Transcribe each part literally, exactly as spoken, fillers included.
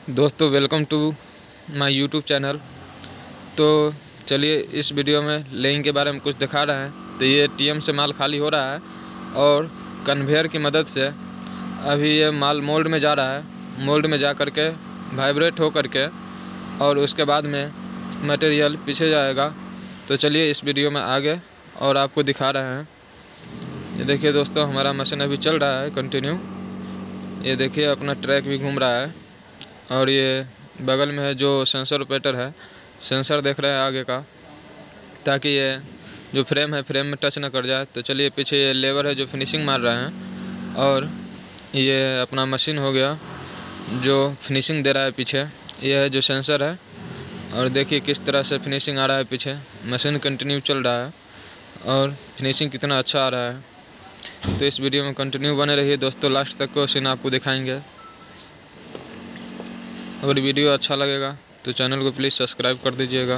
दोस्तों welcome to my YouTube channel. तो चलिए इस वीडियो में लेइंग के बारे में कुछ दिखा रहे हैं। तो ये टीएम से माल खाली हो रहा है और कन्वेयर की मदद से अभी ये माल मोल्ड में जा रहा है। मोल्ड में जा कर के वाइब्रेट हो कर के और उसके बाद में मटेरियल पीछे जाएगा। तो चलिए इस वीडियो में आगे और आपको दिखा रहे हैं। ये देखिए दोस्तों, हमारा मशीन अभी चल रहा है कंटिन्यू। ये देखिए अपना ट्रैक भी घूम रहा है और ये बगल में है जो सेंसर ऑपरेटर है, सेंसर देख रहे हैं आगे का, ताकि ये जो फ्रेम है फ्रेम में टच न कर जाए। तो चलिए पीछे ये लेबर है जो फिनिशिंग मार रहे हैं और ये अपना मशीन हो गया जो फिनिशिंग दे रहा है पीछे। ये है जो सेंसर है और देखिए किस तरह से फिनिशिंग आ रहा है पीछे। मशीन कंटिन्यू चल रहा है और फिनिशिंग कितना अच्छा आ रहा है। तो इस वीडियो में कंटिन्यू बने रहिए दोस्तों, लास्ट तक को सीन आपको दिखाएंगे। अगर वीडियो अच्छा लगेगा तो चैनल को प्लीज़ सब्सक्राइब कर दीजिएगा।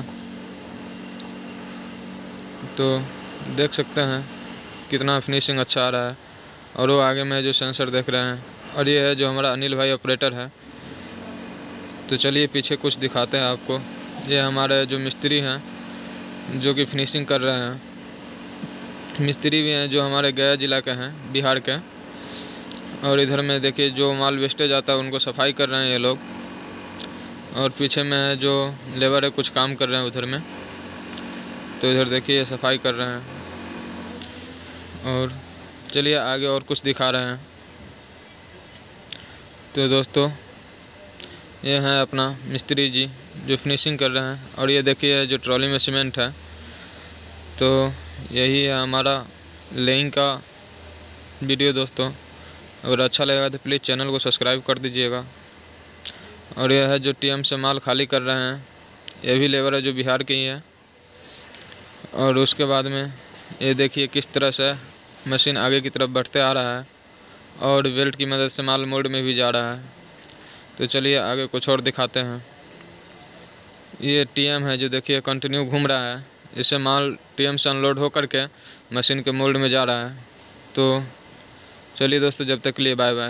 तो देख सकते हैं कितना फिनिशिंग अच्छा आ रहा है। और वो आगे में जो सेंसर देख रहे हैं और ये है जो हमारा अनिल भाई ऑपरेटर है। तो चलिए पीछे कुछ दिखाते हैं आपको। ये हमारे जो मिस्त्री हैं जो कि फिनिशिंग कर रहे हैं। मिस्त्री भी हैं जो हमारे गया जिला के हैं, बिहार के। और इधर में देखिए जो माल वेस्टेज आता है उनको सफाई कर रहे हैं ये लोग। और पीछे में है जो लेबर है कुछ काम कर रहे हैं उधर में। तो इधर देखिए सफाई कर रहे हैं। और चलिए आगे और कुछ दिखा रहे हैं। तो दोस्तों ये हैं अपना मिस्त्री जी जो फिनिशिंग कर रहे हैं। और ये देखिए जो ट्रॉली में सीमेंट है। तो यही है हमारा लेइंग का वीडियो दोस्तों। अगर अच्छा लगेगा तो प्लीज़ चैनल को सब्सक्राइब कर दीजिएगा। और यह है जो टीएम से माल खाली कर रहे हैं, ये भी लेबर है जो बिहार के ही है। और उसके बाद में ये देखिए किस तरह से मशीन आगे की तरफ बढ़ते आ रहा है और बेल्ट की मदद से माल मोड़ में भी जा रहा है। तो चलिए आगे कुछ और दिखाते हैं। ये टीएम है जो देखिए कंटिन्यू घूम रहा है। इससे माल टीएम से अनलोड हो करके मशीन के मोल्ड में जा रहा है। तो चलिए दोस्तों, जब तक के लिए बाय बाय।